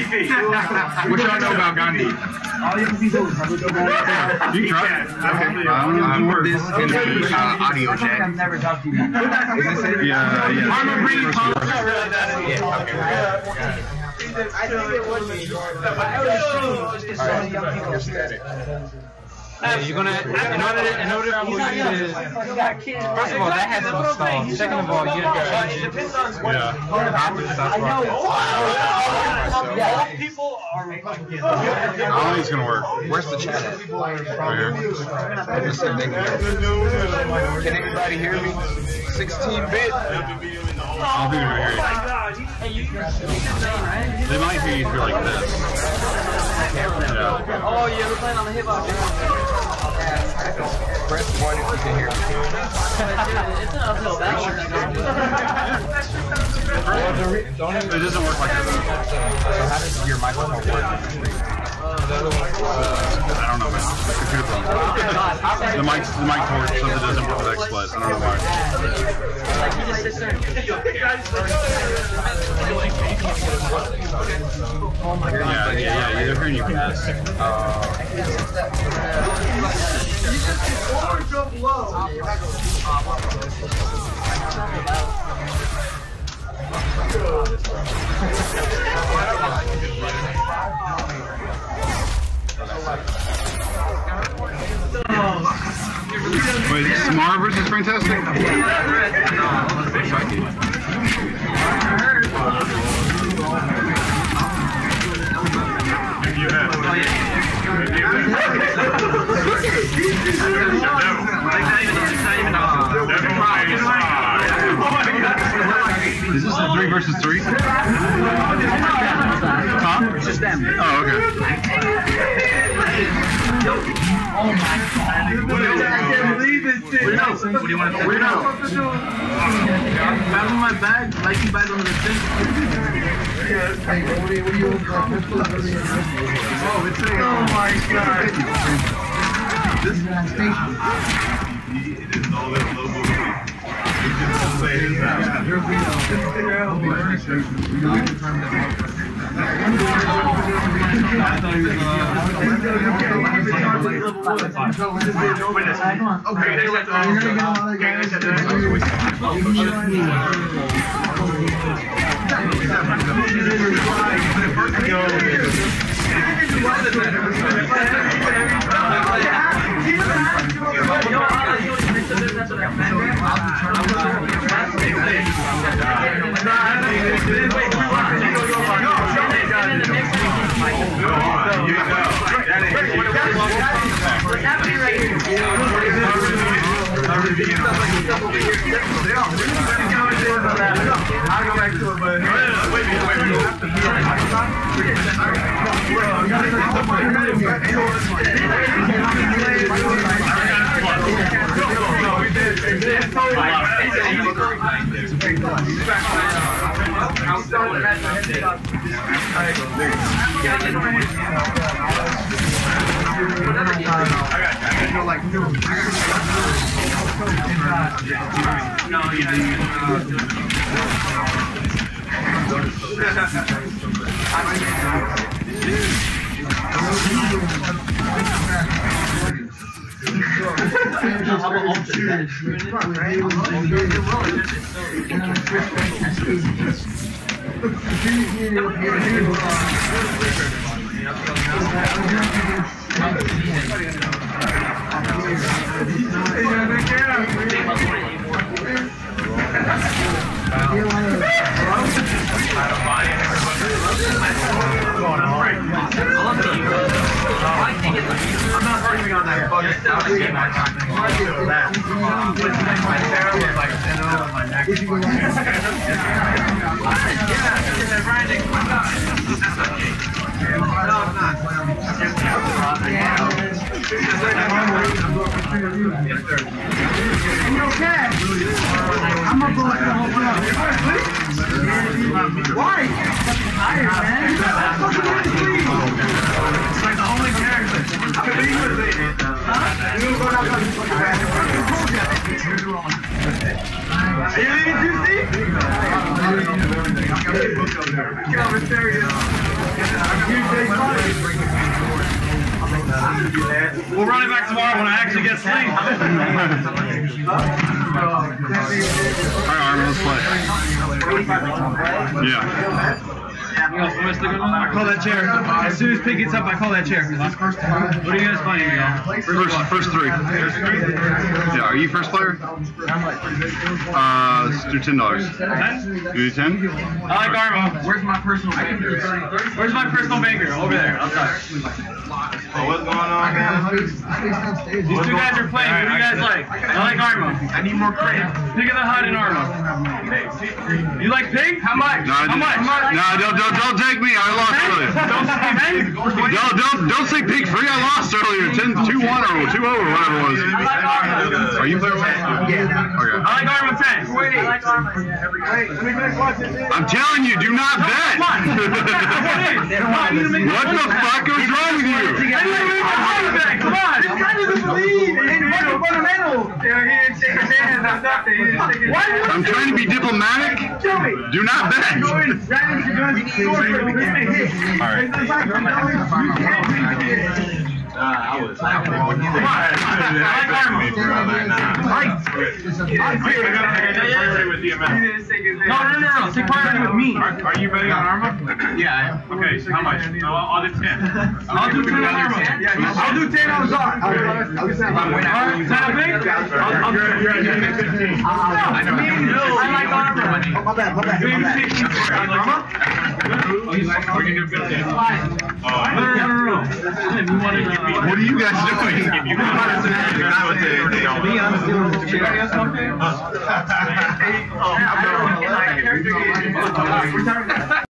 What y'all know about Gandhi? You try it. Okay. Put this in the audio jack. I've never talked to you. Is this it? Yeah. I'm a pretty punk. I think it would be. But I would assume just because so many young people are static. Yeah, you're gonna, in order for you to, first of all, that has to install. Second of all, you gotta change it. Yeah. People are. I don't think it's gonna work. Where's the chat? Right here. Can anybody hear me? 16-bit. I don't think they're gonna hear you. They might hear you through like this. Yeah. Oh, yeah, we're playing on the hip hop. Press 1 if you can hear me. It's an uphill battle. It doesn't work like that. So how does your microphone work? I don't know, man. Computer problem. The mic torch says it doesn't work with XSplit. I don't know why. Like, he just sits there. Oh my god. Yeah, they're hearing you pass. Wait, Smarr versus Frantastic? Is this a 3 versus 3? Huh? It's just them. Oh, okay. Oh my god. I can't believe this shit. What do you want to do? Grab my bag, like you bag under the sink. Oh my god. This is a station. Why? We'll run it back tomorrow when I actually get sleep. Alright, Armin, let's play. Yeah. I call that chair. As soon as Pig gets up, I call that chair. What are you guys playing, y'all? First three. Yeah, are you first player? Let's do $10. 10? Do you 10? I like Armo. Where's my personal banker? Where's my personal banker? Over there. Outside. What's going on, man? These two guys are playing. What do you guys like? I like Armo. I need more credit. Pig of the Hut and Armo. You like Pig? How much? No, How much? No, don't take me. I lost earlier. Don't say Pig free. I lost earlier. 10-2-1 or 2-0 or whatever it was. Are you playing? Yeah. Okay. I like Armo 10. Wait, I like Armo. I'm telling you, do not bet. What the fuck is wrong with you? Come on! This guy doesn't believe in fundamental! I'm trying to be diplomatic. Do not bet. Alright. I was. I like Armo. No, take part with me. Are you betting on Armo? Yeah, I am. Okay, so how much? I'll do 10. I'll do 10 on Armo. I'll do 10 on Zot. Is that a big? You're at 15. I like Armo. My bad. We can do 15. No. What are you guys doing? You can I don't know.